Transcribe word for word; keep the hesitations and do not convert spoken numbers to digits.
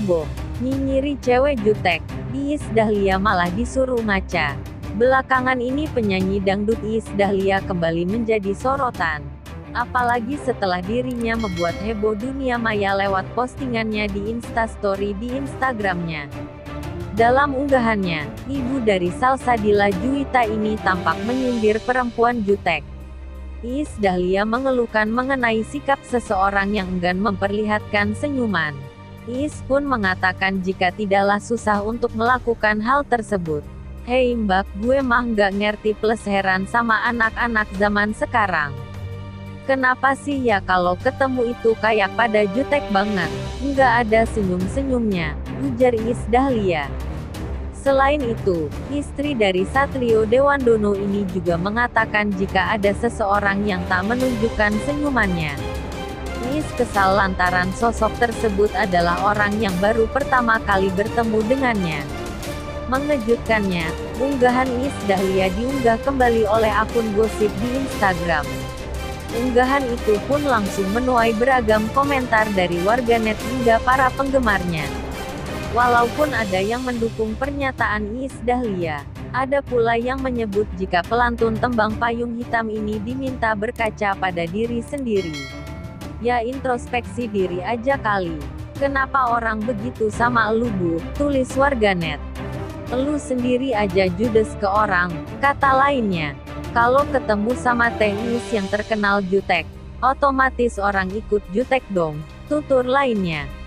heboh. Nyinyiri cewek jutek, Iis Dahlia malah disuruh ngaca. Belakangan ini penyanyi dangdut Iis Dahlia kembali menjadi sorotan. Apalagi setelah dirinya membuat heboh dunia maya lewat postingannya di Instastory di Instagramnya. Dalam unggahannya, ibu dari Salsabila Juwita ini tampak menyindir perempuan jutek. Iis Dahlia mengeluhkan mengenai sikap seseorang yang enggan memperlihatkan senyuman. Iis pun mengatakan jika tidaklah susah untuk melakukan hal tersebut. Hei mbak, gue mah nggak ngerti plus heran sama anak-anak zaman sekarang. Kenapa sih ya kalau ketemu itu kayak pada jutek banget, nggak ada senyum-senyumnya, ujar Iis Dahlia. Selain itu, istri dari Satrio Dewandono ini juga mengatakan jika ada seseorang yang tak menunjukkan senyumannya. Iis kesal lantaran sosok tersebut adalah orang yang baru pertama kali bertemu dengannya. Mengejutkannya, unggahan Iis Dahlia diunggah kembali oleh akun gosip di Instagram. Unggahan itu pun langsung menuai beragam komentar dari warganet hingga para penggemarnya. Walaupun ada yang mendukung pernyataan Iis Dahlia, ada pula yang menyebut jika pelantun tembang Payung Hitam ini diminta berkaca pada diri sendiri. Ya introspeksi diri aja kali. Kenapa orang begitu sama elu bu, tulis warganet. Elu sendiri aja judes ke orang, kata lainnya. Kalau ketemu sama Teh Iis yang terkenal jutek, otomatis orang ikut jutek dong, tutur lainnya.